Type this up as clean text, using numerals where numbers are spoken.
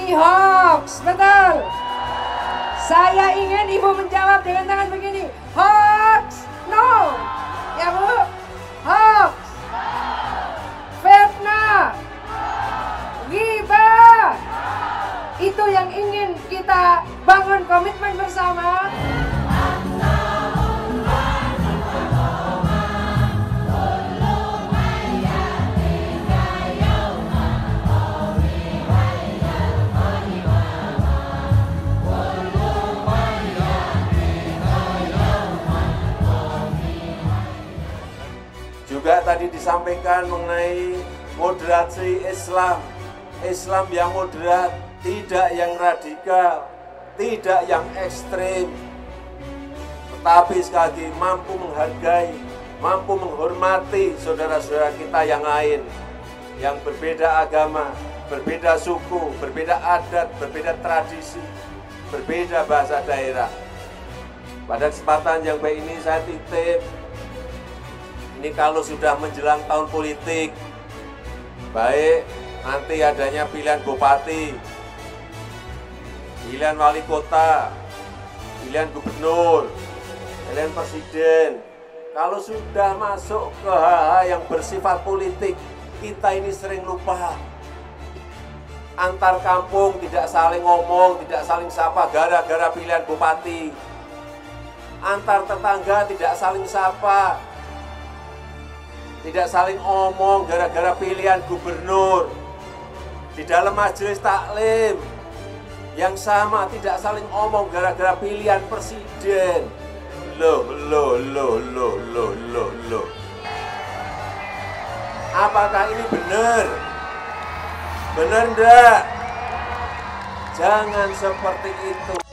ini hoax, betul? Saya ingin Ibu menjawab dengan tangan begini. Hoax? No. Ya Bu? Hoax. Fitnah. Ghibah. Itu yang ingin kita bangun komitmen bersama. Juga tadi disampaikan mengenai moderasi Islam. Islam yang moderat, tidak yang radikal, tidak yang ekstrim. Tetapi sekali lagi mampu menghargai, mampu menghormati saudara-saudara kita yang lain, yang berbeda agama, berbeda suku, berbeda adat, berbeda tradisi, berbeda bahasa daerah. Pada kesempatan yang baik ini saya titip, ini kalau sudah menjelang tahun politik, baik nanti adanya pilihan bupati, pilihan wali kota, pilihan gubernur, pilihan presiden. Kalau sudah masuk ke hal-hal yang bersifat politik, kita ini sering lupa. Antar kampung tidak saling ngomong, tidak saling sapa gara-gara pilihan bupati. Antar tetangga tidak saling sapa, tidak saling omong gara-gara pilihan gubernur. Di dalam majelis taklim yang sama tidak saling omong gara-gara pilihan presiden. Loh. Apakah ini benar? Benar enggak? Jangan seperti itu.